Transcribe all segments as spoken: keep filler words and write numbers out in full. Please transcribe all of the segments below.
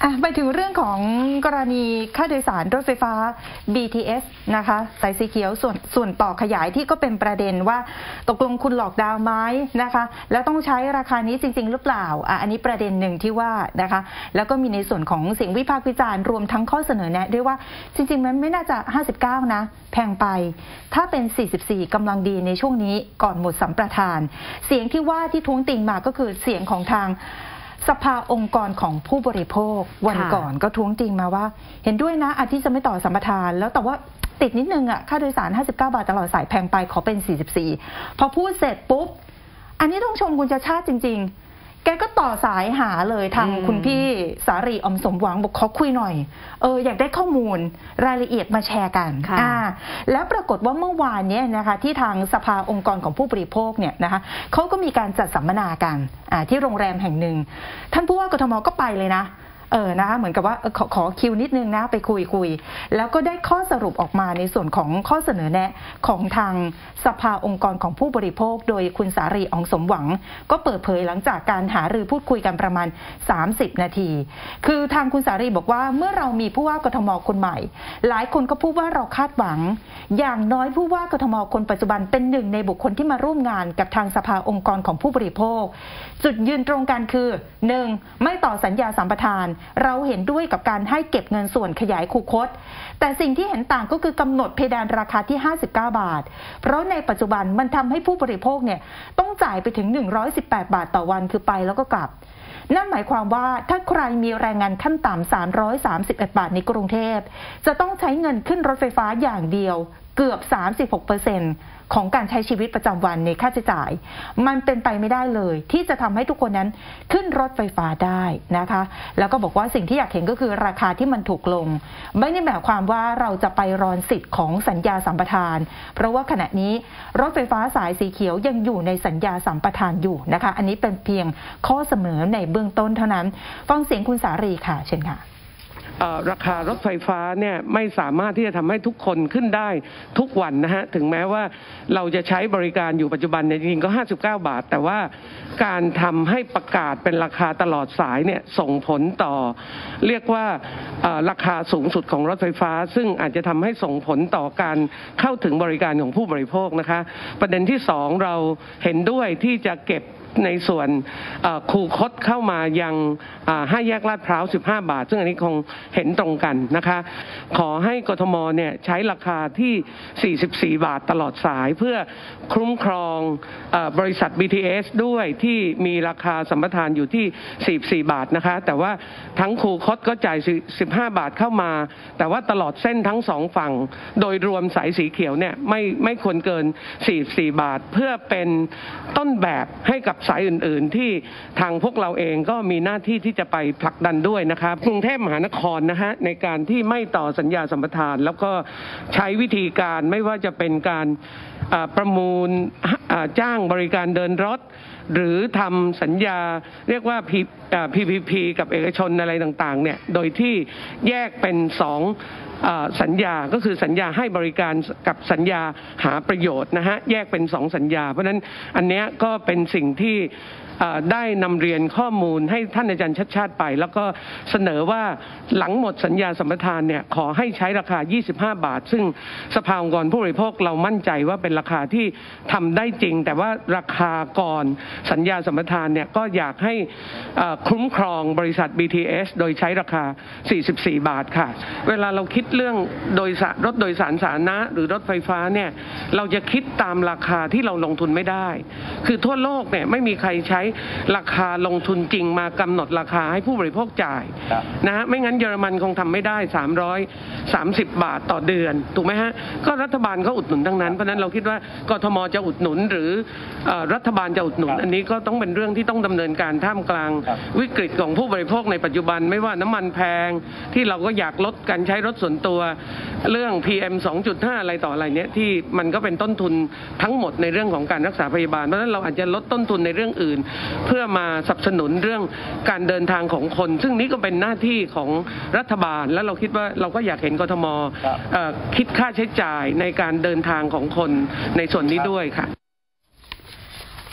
ไปถึงเรื่องของกรณีค่าโดยสารรถไฟฟ้า บี ที เอส นะคะสายสีเขียวส่วนส่วนต่อขยายที่ก็เป็นประเด็นว่าตกลงคุณหลอกดาวน์ไหมนะคะแล้วต้องใช้ราคานี้จริงๆหรือเปล่าอ่ะอันนี้ประเด็นหนึ่งที่ว่านะคะแล้วก็มีในส่วนของเสียงวิพากษ์วิจารณ์รวมทั้งข้อเสนอแนะด้วยว่าจริงๆมันไม่น่าจะห้าสิบเก้านะแพงไปถ้าเป็นสี่สิบสี่กำลังดีในช่วงนี้ก่อนหมดสัมปทานเสียงที่ว่าที่ท้วงติงมาก็คือเสียงของทางสภาองค์กรของผู้บริโภควันก่อนก็ท้วงติงมาว่าเห็นด้วยนะอาทิตย์จะไม่ต่อสัมปทานแล้วแต่ว่าติดนิดนึงอ่ะค่าโดยสารห้าสิบเก้าบาทตลอดสายแพงไปขอเป็นสี่สิบสี่พอพูดเสร็จปุ๊บอันนี้ต้องชมคุณชาชาติจริงๆแกก็ต่อสายหาเลยทางคุณพี่สารีอมสมหวังบอกขอคุยหน่อยเอออยากได้ข้อมูลรายละเอียดมาแชร์กันอ่าแล้วปรากฏว่าเมื่อวานนี้นะคะที่ทางสภาองค์กรของผู้บริโภคเนี่ยนะคะเขาก็มีการจัดสัมมนากันอ่าที่โรงแรมแห่งหนึ่งท่านผู้ว่ากทมก็ไปเลยนะเออนะคะเหมือนกับว่าขอขอคิวนิดนึงนะไปคุยคุยแล้วก็ได้ข้อสรุปออกมาในส่วนของข้อเสนอแนะของทางสภาองค์กรของผู้บริโภคโดยคุณสารีอองสมหวังก็เปิดเผยหลังจากการหารือพูดคุยกันประมาณสามสิบนาทีคือทางคุณสารีบอกว่าเมื่อเรามีผู้ว่ากทมคนใหม่หลายคนก็พูดว่าเราคาดหวังอย่างน้อยผู้ว่ากทมคนปัจจุบันเป็นหนึ่งในบุคคลที่มาร่วมงานกับทางสภาองค์กรของผู้บริโภคจุดยืนตรงกันคือ หนึ่ง ไม่ต่อสัญญาสัมปทานเราเห็นด้วยกับการให้เก็บเงินส่วนขยายคูคตแต่สิ่งที่เห็นต่างก็คือกำหนดเพดานราคาที่ห้าสิบเก้าบาทเพราะในปัจจุบันมันทำให้ผู้บริโภคเนี่ยต้องจ่ายไปถึงหนึ่งร้อยสิบแปดบาทต่อวันคือไปแล้วก็กลับนั่นหมายความว่าถ้าใครมีแรงงานขั้นต่ำสามร้อยสามสิบเอ็ดบาทในกรุงเทพจะต้องใช้เงินขึ้นรถไฟฟ้าอย่างเดียวเกือบ สามสิบหกเปอร์เซ็นต์ ของการใช้ชีวิตประจำวันในค่าใช้จ่ายมันเป็นไปไม่ได้เลยที่จะทำให้ทุกคนนั้นขึ้นรถไฟฟ้าได้นะคะแล้วก็บอกว่าสิ่งที่อยากเห็นก็คือราคาที่มันถูกลงไม่ได้หมายความว่าเราจะไปรอนสิทธิ์ของสัญญาสัมปทานเพราะว่าขณะนี้รถไฟฟ้าสายสีเขียวยังอยู่ในสัญญาสัมปทานอยู่นะคะอันนี้เป็นเพียงข้อเสนอในเบื้องต้นเท่านั้นฟังเสียงคุณสารีค่ะเชิญค่ะราคารถไฟฟ้าเนี่ยไม่สามารถที่จะทำให้ทุกคนขึ้นได้ทุกวันนะฮะถึงแม้ว่าเราจะใช้บริการอยู่ปัจจุบันเนี่ยจริงๆก็ห้าสิบเก้าบาทแต่ว่าการทำให้ประกาศเป็นราคาตลอดสายเนี่ยส่งผลต่อเรียกว่าราคาสูงสุดของรถไฟฟ้าซึ่งอาจจะทำให้ส่งผลต่อการเข้าถึงบริการของผู้บริโภคนะคะประเด็นที่สองเราเห็นด้วยที่จะเก็บในส่วนคูคตเข้ามายังห้าแยกลาดพร้าวสิบห้าบาทซึ่งอันนี้คงเห็นตรงกันนะคะขอให้กทมเนี่ยใช้ราคาที่สี่สิบสี่บาทตลอดสายเพื่อคุ้มครองบริษัท บี ที เอส ด้วยที่มีราคาสัมปทานอยู่ที่สี่สิบสี่บาทนะคะแต่ว่าทั้งคูคตก็จ่ายสิบห้าบาทเข้ามาแต่ว่าตลอดเส้นทั้งสองฝั่งโดยรวมสายสีเขียวเนี่ยไม่ไม่ควรเกินสี่สิบสี่บาทเพื่อเป็นต้นแบบให้กับสายอื่นๆที่ทางพวกเราเองก็มีหน้าที่ที่จะไปผลักดันด้วยนะครับกรุงเทพมหานครนะฮะในการที่ไม่ต่อสัญญาสัมปทานแล้วก็ใช้วิธีการไม่ว่าจะเป็นการประมูลจ้างบริการเดินรถหรือทำสัญญาเรียกว่า พี พี พี กับเอกชนอะไรต่างๆเนี่ยโดยที่แยกเป็นสองสัญญาก็คือสัญญาให้บริการกับสัญญาหาประโยชน์นะฮะแยกเป็นสองสัญญาเพราะฉะนั้นอันนี้ก็เป็นสิ่งที่ได้นำเรียนข้อมูลให้ท่านอาจารย์ชัดชาติไปแล้วก็เสนอว่าหลังหมดสัญญาสัมปทานเนี่ยขอให้ใช้ราคายี่สิบห้าบาทซึ่งสภาองค์กรผู้บริโภคเรามั่นใจว่าเป็นราคาที่ทำได้จริงแต่ว่าราคาก่อนสัญญาสัมปทานเนี่ยก็อยากให้คุ้มครองบริษัท บี ที เอส โดยใช้ราคาสี่สิบสี่บาทค่ะเวลาเราคิดเรื่องโดยสารรถโดยสารสาธารณะหรือรถไฟฟ้าเนี่ยเราจะคิดตามราคาที่เราลงทุนไม่ได้คือทั่วโลกเนี่ยไม่มีใครใช้ราคาลงทุนจริงมากำหนดราคาให้ผู้บริโภคจ่ายนะฮะไม่งั้นเยอรมันคงทำไม่ได้สามร้อยสามสิบบาทต่อเดือนถูกไหมฮะก็รัฐบาลเขาอุดหนุนทั้งนั้นเพราะนั้นเราคิดว่ากทมจะอุดหนุนหรือรัฐบาลจะอุดหนุนอันนี้ก็ต้องเป็นเรื่องที่ต้องดำเนินการท่ามกลางวิกฤตของผู้บริโภคในปัจจุบันไม่ว่าน้ำมันแพงที่เราก็อยากลดการใช้รถส่วนตัวเรื่อง พี เอ็ม สองจุดห้า อะไรต่ออะไรเนี้ยที่มันก็เป็นต้นทุนทั้งหมดในเรื่องของการรักษาพยาบาลเพราะฉะนั้นเราอาจจะลดต้นทุนในเรื่องอื่นเพื่อมาสนับสนุนเรื่องการเดินทางของคนซึ่งนี้ก็เป็นหน้าที่ของรัฐบาลและเราคิดว่าเราก็อยากเห็นกทมคิดค่าใช้จ่ายในการเดินทางของคนในส่วนนี้ด้วยค่ะ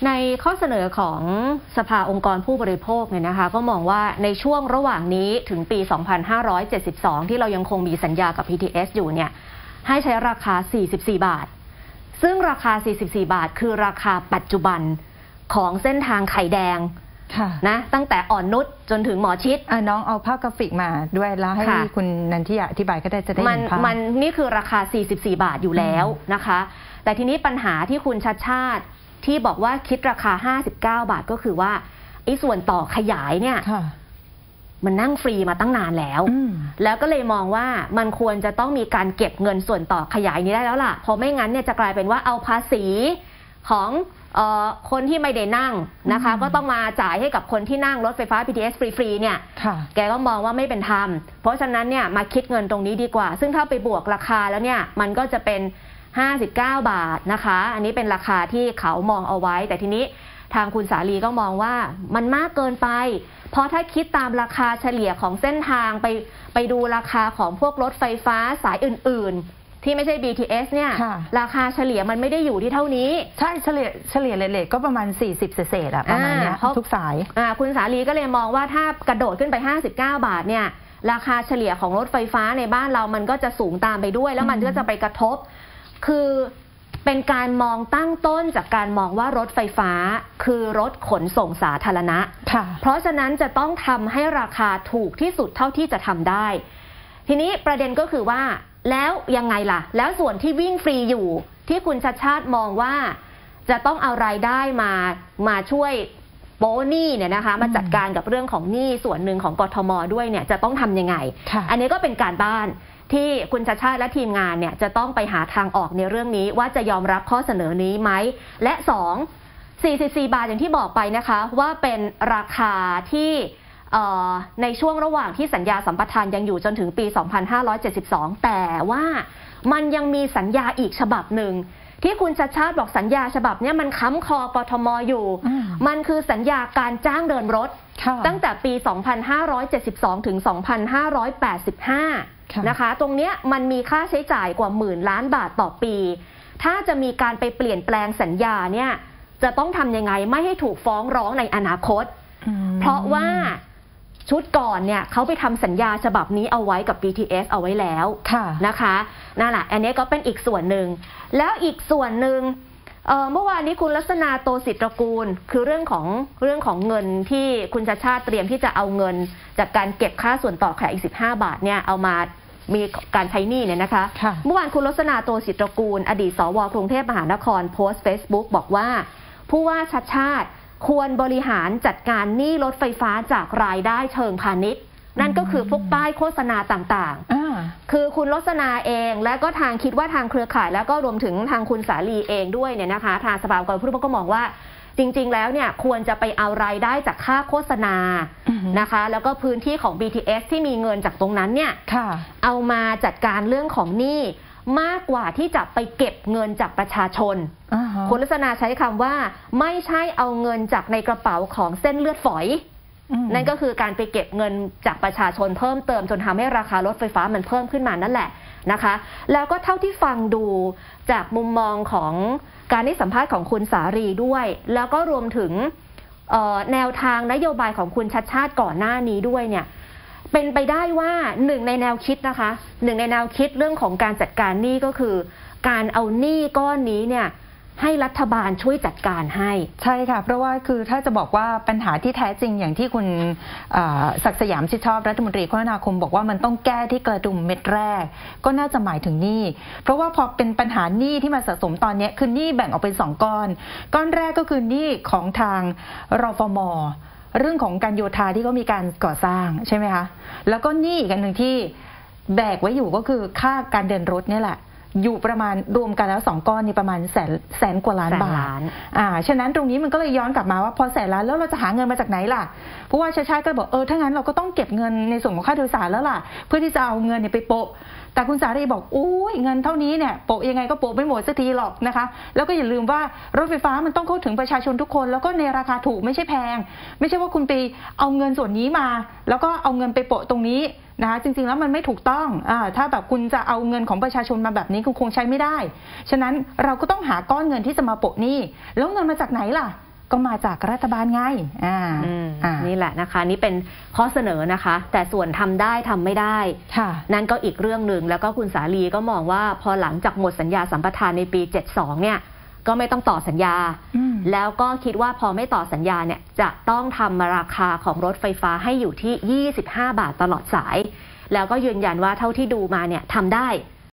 ในข้อเสนอของสภาองค์กรผู้บริโภคเนี่ยนะคะก็มองว่าในช่วงระหว่างนี้ถึงปี สองพันห้าร้อยเจ็ดสิบสอง ที่เรายังคงมีสัญญากับ พี ที เอส อยู่เนี่ยให้ใช้ราคา สี่สิบสี่ บาทซึ่งราคา สี่สิบสี่ บาทคือราคาปัจจุบันของเส้นทางไข่แดงนะตั้งแต่อ่อนนุชจนถึงหมอชิดน้องเอาภาพกราฟิกมาด้วยแล้วให้คุณนันทิยาอธิบายก็ได้จะได้เห็นภาพมันนี่คือราคา สี่สิบสี่ บาทอยู่แล้วนะคะแต่ทีนี้ปัญหาที่คุณชัชชาติที่บอกว่าคิดราคาห้าสิบเก้าบาทก็คือว่าไอ้ส่วนต่อขยายเนี่ยมันนั่งฟรีมาตั้งนานแล้วแล้วก็เลยมองว่ามันควรจะต้องมีการเก็บเงินส่วนต่อขยายนี้ได้แล้วล่ะเพราะไม่งั้นเนี่ยจะกลายเป็นว่าเอาภาษีของเอ่อคนที่ไม่ได้นั่งนะคะก็ต้องมาจ่ายให้กับคนที่นั่งรถไฟฟ้า พี ที เอส ฟรีๆเนี่ยแกก็มองว่าไม่เป็นธรรมเพราะฉะนั้นเนี่ยมาคิดเงินตรงนี้ดีกว่าซึ่งถ้าไปบวกราคาแล้วเนี่ยมันก็จะเป็นห้าสิบเก้าบาทนะคะอันนี้เป็นราคาที่เขามองเอาไว้แต่ทีนี้ทางคุณสาลีก็มองว่ามันมากเกินไปเพราะถ้าคิดตามราคาเฉลี่ยของเส้นทางไปไปดูราคาของพวกรถไฟฟ้าสายอื่นๆที่ไม่ใช่ บี ที เอส เนี่ยราคาเฉลี่ยมันไม่ได้อยู่ที่เท่านี้ใช่เฉลี่ยเฉลี่ยเลทก็ประมาณสี่สิบเศษอะประมาณนี้ทุกสายคุณสาลีก็เลยมองว่าถ้ากระโดดขึ้นไปห้าสิบเก้าบาทเนี่ยราคาเฉลี่ยของรถไฟฟ้าในบ้านเรามันก็จะสูงตามไปด้วยแล้วมันก็จะไปกระทบคือเป็นการมองตั้งต้นจากการมองว่ารถไฟฟ้าคือรถขนส่งสาธารณะเพราะฉะนั้นจะต้องทำให้ราคาถูกที่สุดเท่าที่จะทำได้ทีนี้ประเด็นก็คือว่าแล้วยังไงล่ะแล้วส่วนที่วิ่งฟรีอยู่ที่คุณชัชชาติมองว่าจะต้องเอารายได้มามาช่วยโป้หนี้เนี่ยนะคะมาจัดการกับเรื่องของหนี้ส่วนหนึ่งของกทมด้วยเนี่ยจะต้องทำยังไงอันนี้ก็เป็นการบ้านที่คุณชัชชาติและทีมงานเนี่ยจะต้องไปหาทางออกในเรื่องนี้ว่าจะยอมรับข้อเสนอนี้ไหมและสอง สี่สิบสี่บาทอย่างที่บอกไปนะคะว่าเป็นราคาที่ในช่วงระหว่างที่สัญญาสัมปทานยังอยู่จนถึงปี สองพันห้าร้อยเจ็ดสิบสอง แต่ว่ามันยังมีสัญญาอีกฉบับหนึ่งที่คุณชัชชาติบอกสัญญาฉบับนี้มันค้ำคอกทมอยู่มันคือสัญญาการจ้างเดินรถตั้งแต่ปี สองพันห้าร้อยเจ็ดสิบสอง ถึง สองพันห้าร้อยแปดสิบห้า นะคะตรงนี้มันมีค่าใช้จ่ายกว่าหมื่นล้านบาทต่อปีถ้าจะมีการไปเปลี่ยนแปลงสัญญาเนี่ยจะต้องทำยังไงไม่ให้ถูกฟ้องร้องในอนาคตเพราะว่าชุดก่อนเนี่ยเขาไปทำสัญญาฉบับนี้เอาไว้กับ บี ที เอส เอาไว้แล้วนะคะนั่นแหละอันนี้ก็เป็นอีกส่วนหนึ่งแล้วอีกส่วนหนึ่ง เ, เมื่อวานนี้คุณลักษณาโตศิตรกูลคือเรื่องของเรื่องของเงินที่คุณชัชชาติเตรียมที่จะเอาเงินจากการเก็บค่าส่วนต่อขายอีกสิบห้าบาทเนี่ยเอามามีการใช้หนี้เนี่ยนะคะเมื่อวานคุณลักษณาโตศิตรกูลอดีตสวกรุงเทพมหานครโพสต์ Facebook บอกว่าผู้ว่าชัชชาติควรบริหารจัดการหนี้รถไฟฟ้าจากรายได้เชิงพาณิชย์นั่นก็คือพวกป้ายโฆษณาต่างๆคือคุณลักษณาเองและก็ทางคิดว่าทางเครือข่ายแล้วก็รวมถึงทางคุณสาลีเองด้วยเนี่ยนะคะทางสภาองค์กรผู้บริโภคก็มองว่าจริงๆแล้วเนี่ยควรจะไปเอารายได้จากค่าโฆษณานะคะแล้วก็พื้นที่ของ บี ที เอส ที่มีเงินจากตรงนั้นเนี่ยเอามาจัดการเรื่องของหนี้มากกว่าที่จะไปเก็บเงินจากประชาชนคุณลักษณาใช้คำว่าไม่ใช่เอาเงินจากในกระเป๋าของเส้นเลือดฝอยนั่นก็คือการไปเก็บเงินจากประชาชนเพิ่มเติมจนทำให้ราคารถไฟฟ้ามันเพิ่มขึ้นมานั่นแหละนะคะแล้วก็เท่าที่ฟังดูจากมุมมองของการให้สัมภาษณ์ของคุณสารีด้วยแล้วก็รวมถึงแนวทางนโยบายของคุณชัชชาติก่อนหน้านี้ด้วยเนี่ยเป็นไปได้ว่าหนึ่งในแนวคิดนะคะหนึ่งในแนวคิดเรื่องของการจัดการหนี้ก็คือการเอาหนี้ก้อนนี้เนี่ยให้รัฐบาลช่วยจัดการให้ใช่ค่ะเพราะว่าคือถ้าจะบอกว่าปัญหาที่แท้จริงอย่างที่คุณศักดิ์สยามชิดชอบรัฐมนตรีคมนาคมบอกว่ามันต้องแก้ที่กระดุมเม็ดแรกก็น่าจะหมายถึงหนี้เพราะว่าพอเป็นปัญหาหนี้ที่มาสะสมตอนนี้คือหนี้แบ่งออกเป็นสองก้อนก้อนแรกก็คือหนี้ของทางรฟม.เรื่องของการโยธาที่เขามีการก่อสร้างใช่ไหมคะแล้วก็หนี้อีกอันหนึ่งที่แบกไว้อยู่ก็คือค่าการเดินรถนี่แหละอยู่ประมาณรวมกันแล้วสองก้อนนี่ประมาณแสนแสนกว่าล้านบาทอ่าฉะนั้นตรงนี้มันก็เลยย้อนกลับมาว่าพอแสนล้านแล้วเราจะหาเงินมาจากไหนล่ะเพราะว่าชาติชาติก็บอกเออถ้างั้นเราก็ต้องเก็บเงินในส่วนของค่าโดยสารแล้วล่ะเพื่อที่จะเอาเงินเนี่ยไปโปะแต่คุณสารีบอกอุ้ยเงินเท่านี้เนี่ยโปะยังไงก็โปะไม่หมดสักทีหรอกนะคะแล้วก็อย่าลืมว่ารถไฟฟ้ามันต้องเข้าถึงประชาชนทุกคนแล้วก็ในราคาถูกไม่ใช่แพงไม่ใช่ว่าคุณไปเอาเงินส่วนนี้มาแล้วก็เอาเงินไปโปะตรงนี้นะคะจริงๆแล้วมันไม่ถูกต้องอ่าถ้าแบบคุณจะเอาเงินของประชาชนมาแบบนี้คุณคงใช้ไม่ได้ฉะนั้นเราก็ต้องหาก้อนเงินที่จะมาโปะหนี้แล้วเงินมาจากไหนล่ะก็มาจากรัฐบาลไงอ่าอ่านี่แหละนะคะนี่เป็นข้อเสนอนะคะ แต่ส่วนทำได้ทำไม่ได้นั่นก็อีกเรื่องหนึ่งแล้วก็คุณสาลีก็มองว่าพอหลังจากหมดสัญญาสัมปทานในปีเจ็ดสิบสองเนี่ยก็ไม่ต้องต่อสัญญาแล้วก็คิดว่าพอไม่ต่อสัญญาเนี่ยจะต้องทำราคาของรถไฟฟ้าให้อยู่ที่ยี่สิบห้าบาทตลอดสายแล้วก็ยืนยันว่าเท่าที่ดูมาเนี่ยทำได้